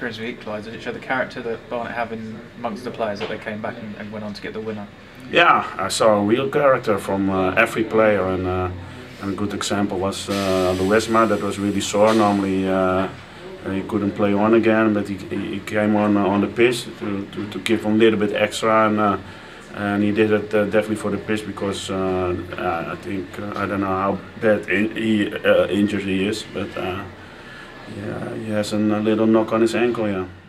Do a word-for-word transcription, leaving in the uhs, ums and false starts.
appearance of the equaliser? It showed the character that Barnet have in amongst the players that they came back and, and went on to get the winner. Yeah, I saw a real character from uh, every player, and, uh, and a good example was uh, the Westma that was really sore. Normally uh, he couldn't play on again, but he, he came on uh, on the pitch to, to, to give him a little bit extra, and, uh, and he did it uh, definitely for the pitch because uh, uh, I think uh, I don't know how bad in, he uh, injured he is, but uh, yeah, he has a little knock on his ankle. Yeah.